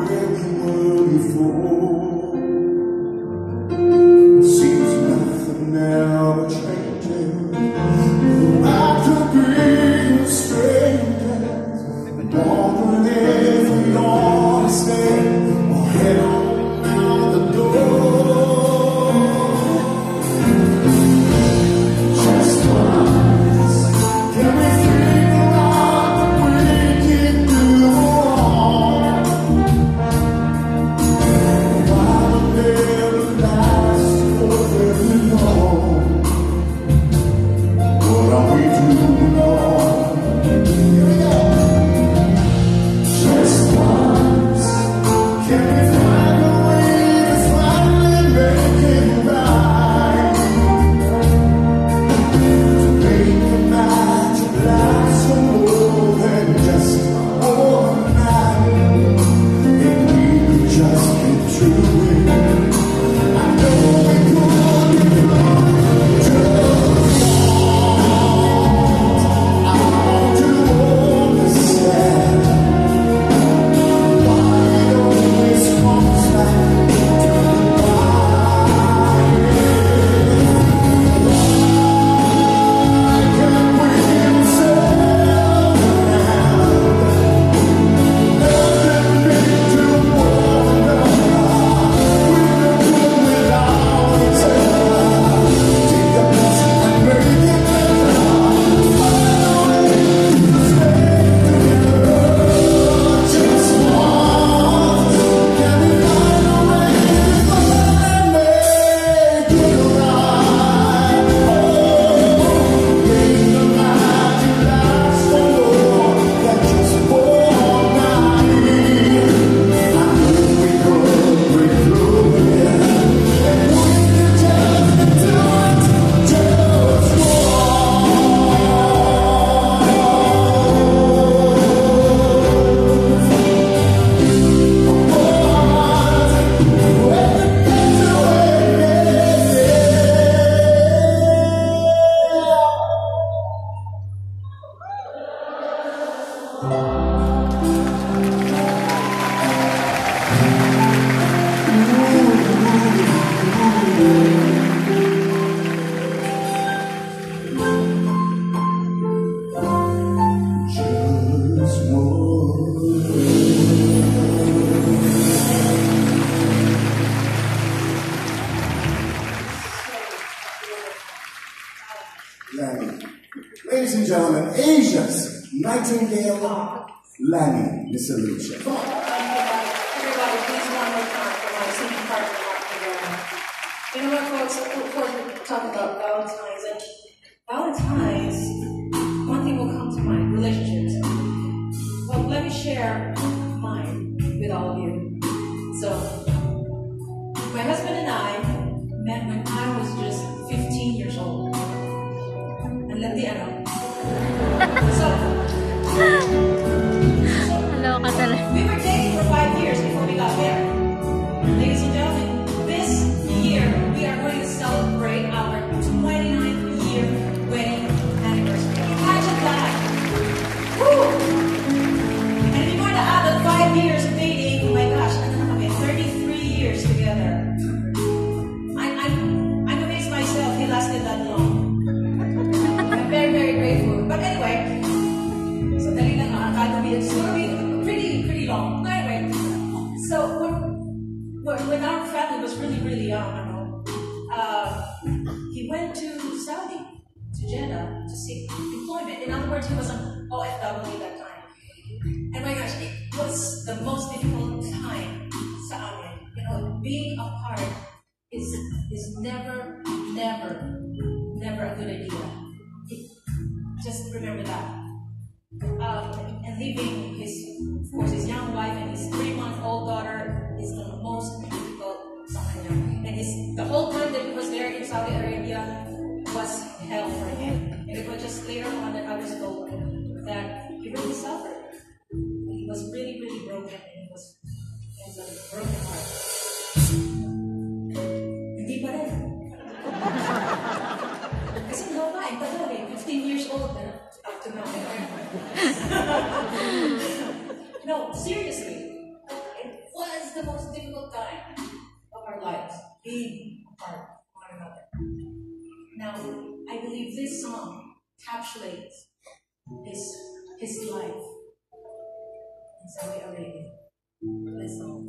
where we were before. Seems nothing ever changes. I could be a stranger, wondering if we ought to stay or head on out the door. Just once, can we figure out what we can do wrong? Why will never last for very long? What are we doing wrong? Here we go. Just once, can we find a way to finally make it right? To make the magic last for more than just one night. If we could just get through it, I know we could be wrong. Just I want to understand why it always comes back to goodbye. Why can't we settle down? Nothing big to wonder. We've been good without each other. Take a piece and make it better. Just once, can we find a way to finally make it right? Oh, make the magic last for more than just one night. I knew we could break through it, and we could just do it just Lanny. Ladies and gentlemen, Asia's Nightingale Lanny, Miss Alicia. Come on. Everybody, please one more time for my singing partner rock together. You know what, folks? Of course, we're talking about Valentine's, and Valentine's, one thing will come to mind: relationships. Well, let me share mine with all of you. So, my husband and I met when I was just 15 years old. And let the end. Hello, Catalan. We were dating for 5 years before we got married. Ladies and gentlemen, this year we are going to celebrate our 29th year wedding anniversary. Imagine that! Woo! And if you want to add the 5 years of dating, oh my gosh, okay, 33 years together. I'm amazed myself he lasted that long. I'm very, very grateful. But anyway, so dali lang it's going to be pretty long. But anyway, so when our family was really, really young, he went to Saudi, to Jeddah, to seek employment. In other words, he was an OFW that time. And my gosh, it was the most difficult time sa amin. You know, being apart is never a good idea. Just remember that. And leaving of course, his young wife and his 3-month-old daughter is the most difficult time. And the whole time that he was there in Saudi Arabia was hell for him. And it was just later on that I was told that he really suffered. He was really, really broken, and he was a broken heart. Hindi pa rin. Kasi no, I'm tagal 15 years old na up to now. No, seriously. It the most difficult time of our lives, being apart from one another. Now, I believe this song encapsulates his life. And so we are ready. This song.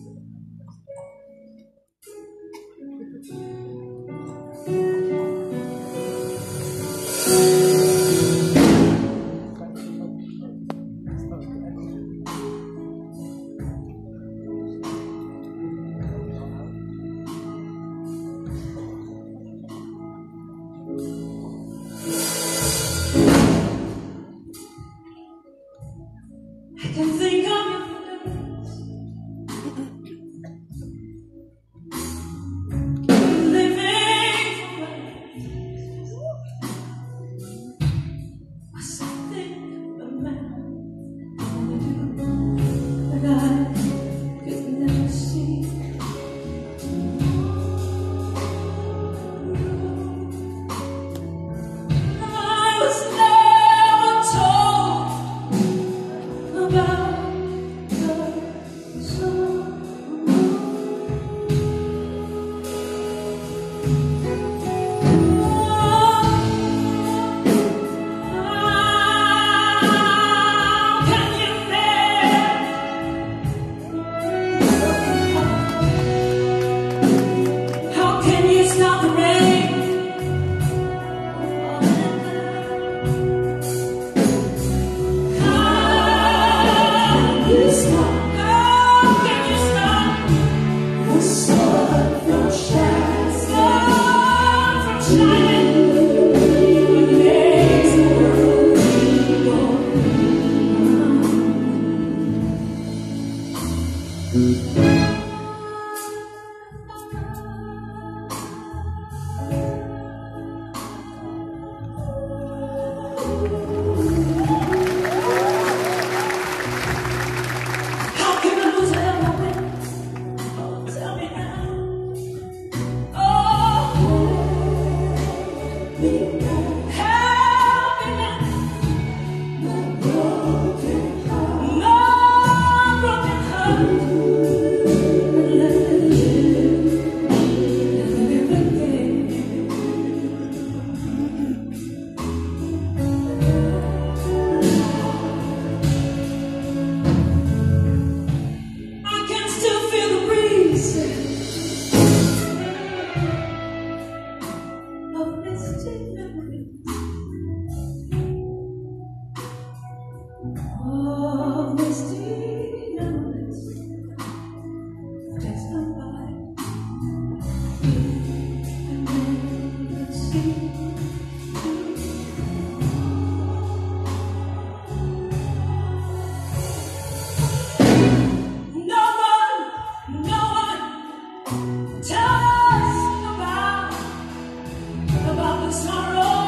I can think of your face, living for something a man wanna do, but I could never see. I was never told about the sorrow. How can you bear? How can you stop the rain? How can you stop the sun from shining? Sun from shining. What makes the world go How can I lose everything? Oh, tell me now. Oh, help me now. My broken heart. Let me live again. I can still feel the breeze of misty memories, of misty memories. There's nobody I never see. No one tell us about the sorrow.